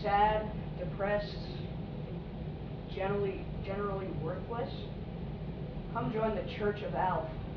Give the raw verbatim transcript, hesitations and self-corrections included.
sad, depressed, and generally, generally worthless, come join the Church of Alf.